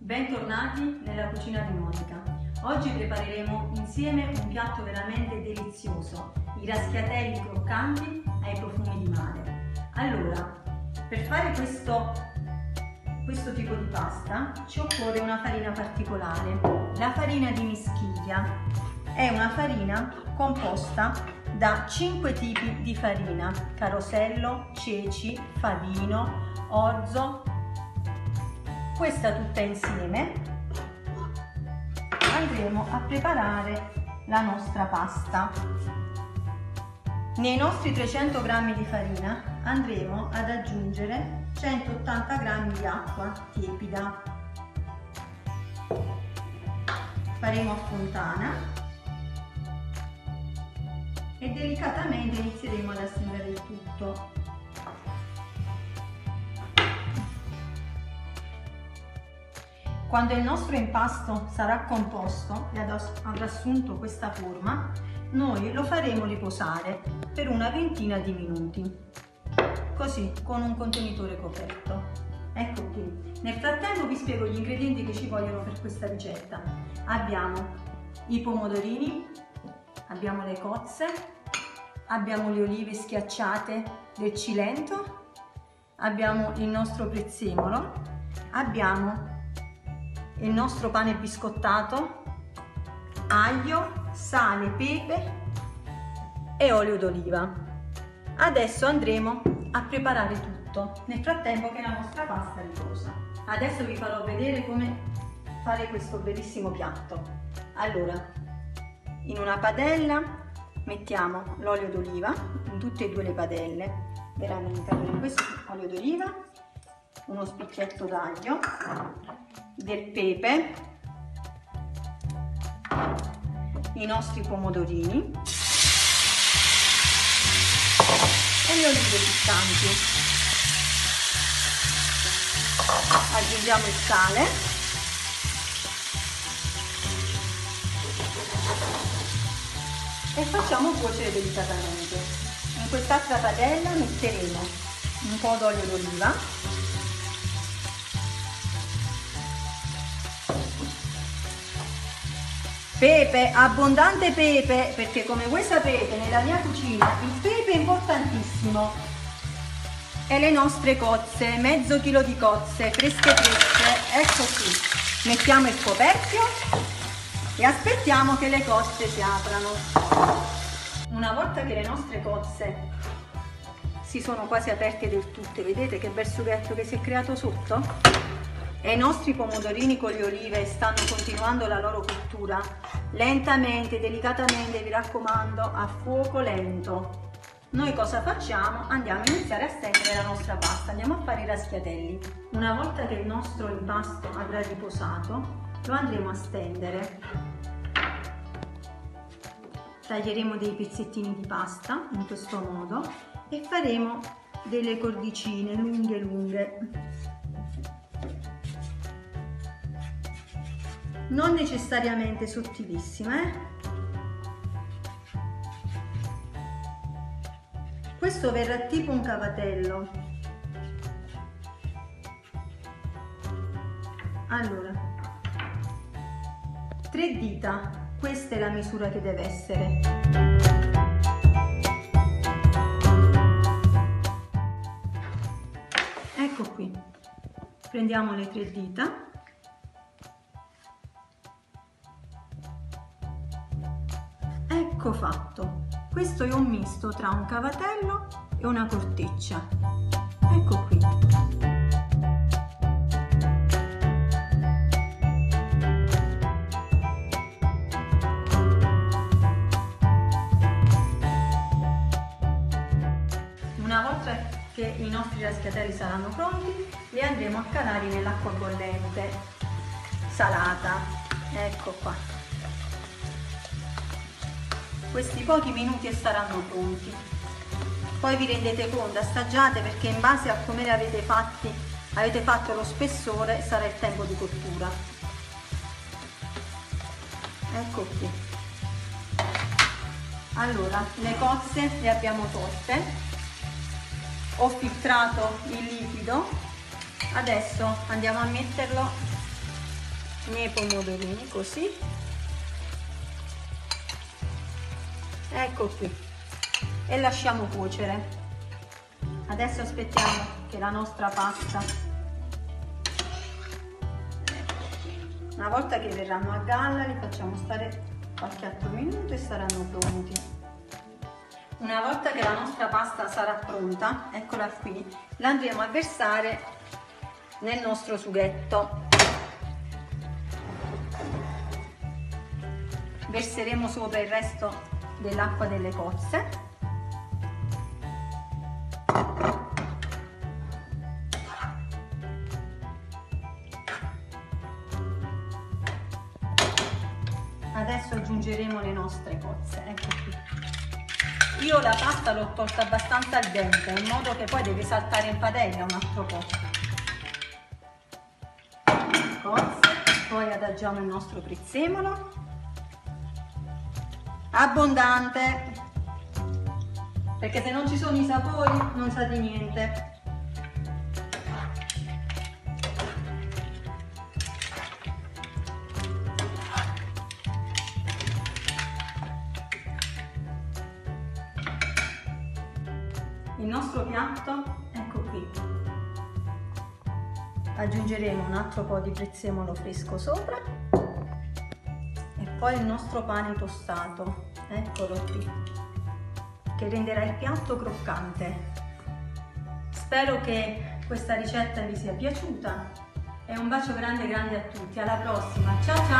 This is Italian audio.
Bentornati nella cucina di Monica. Oggi prepareremo insieme un piatto veramente delizioso, i raschiatelli croccanti ai profumi di mare. Allora, per fare questo tipo di pasta ci occorre una farina particolare. La farina di mischiglia è una farina composta da 5 tipi di farina: carosello, ceci, favino, orzo. Questa tutta insieme andremo a preparare la nostra pasta. Nei nostri 300 g di farina andremo ad aggiungere 180 g di acqua tiepida. Faremo a fontana e delicatamente inizieremo ad assemblare il tutto. Quando il nostro impasto sarà composto e avrà assunto questa forma, noi lo faremo riposare per una ventina di minuti, così con un contenitore coperto. Ecco qui. Nel frattempo vi spiego gli ingredienti che ci vogliono per questa ricetta. Abbiamo i pomodorini, abbiamo le cozze, abbiamo le olive schiacciate del Cilento, abbiamo il nostro prezzemolo, abbiamo il nostro pane biscottato, aglio, sale, pepe e olio d'oliva. Adesso andremo a preparare tutto nel frattempo che la nostra pasta riposa. Adesso vi farò vedere come fare questo bellissimo piatto. Allora, in una padella mettiamo l'olio d'oliva, in tutte e due le padelle, veramente. Allora, in questo olio d'oliva, uno spicchietto d'aglio, del pepe, i nostri pomodorini e le olive piccanti. Aggiungiamo il sale e facciamo cuocere delicatamente. In quest'altra padella metteremo un po' d'olio d'oliva, pepe, abbondante pepe, perché come voi sapete nella mia cucina il pepe è importantissimo, e le nostre cozze, mezzo chilo di cozze fresche. Ecco qui, mettiamo il coperchio e aspettiamo che le cozze si aprano. Una volta che le nostre cozze si sono quasi aperte del tutto, vedete che bel sughetto che si è creato sotto? E i nostri pomodorini con le olive stanno continuando la loro cottura lentamente, delicatamente, vi raccomando, a fuoco lento. Noi cosa facciamo? Andiamo a iniziare a stendere la nostra pasta, andiamo a fare i raschiatelli. Una volta che il nostro impasto avrà riposato, lo andremo a stendere. Taglieremo dei pezzettini di pasta in questo modo e faremo delle cordicine lunghe. Non necessariamente sottilissime. Questo verrà tipo un cavatello. Allora, 3 dita, questa è la misura che deve essere. Ecco qui, prendiamo le 3 dita . Ecco fatto. Questo è un misto tra un cavatello e una corteccia. Ecco qui. Una volta che i nostri raschiatelli saranno pronti, li andremo a calare nell'acqua bollente salata. Ecco qua. Questi pochi minuti e saranno pronti. Poi vi rendete conto, assaggiate, perché in base a come li avete fatto lo spessore, sarà il tempo di cottura. Ecco qui. Allora, le cozze le abbiamo tolte, ho filtrato il liquido, adesso andiamo a metterlo miei pomodorini, così. Ecco qui, e lasciamo cuocere. Adesso aspettiamo che la nostra pasta, una volta che verranno a galla, li facciamo stare qualche altro minuto e saranno pronti. Una volta che la nostra pasta sarà pronta, eccola qui, la andremo a versare nel nostro sughetto. Verseremo sopra il resto dell'acqua delle cozze. Adesso aggiungeremo le nostre cozze, ecco qui. Io la pasta l'ho tolta abbastanza al dente, in modo che poi deve saltare in padella un altro po'. Cozze, poi adagiamo il nostro prezzemolo, abbondante, perché se non ci sono i sapori non sa di niente. Il nostro piatto, ecco qui, aggiungeremo un altro po' di prezzemolo fresco sopra e poi il nostro pane tostato, eccolo qui, che renderà il piatto croccante. Spero che questa ricetta vi sia piaciuta e un bacio grande grande a tutti, alla prossima, ciao ciao!